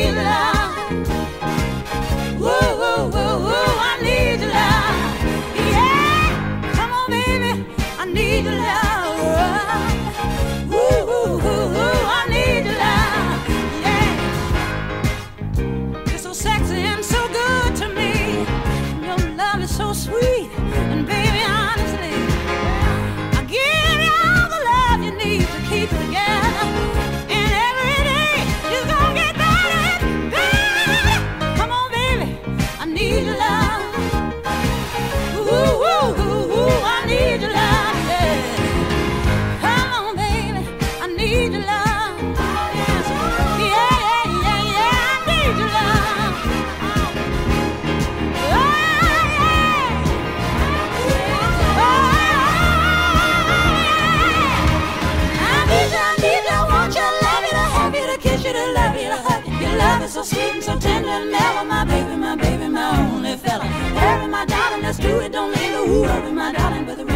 need love. Woo, woo, woo, woo, I need your love. Yeah, come on, baby, I need your love. Woo, woo, woo, woo, I need your love. Yeah, you're so sexy and so good to me. Your love is so sweet, and baby, honestly, I give you all the love you need to keep it together. And every day you're gonna get better and better. Come on, baby, I need your love. Ooh, ooh, ooh, ooh, I need your love. Yeah. Come on, baby, I need your love. Yes. Yeah, yeah, yeah, yeah, I need your love. Oh, yeah. Oh, yeah. I need you, want you, love you, to have you, to kiss you, to love you, to hug you. Your love is so sweet and so tender and mellow, my baby, my only fella. Hurry, my darling, let's do it, don't linger. Ooh, hurry, my darling, but the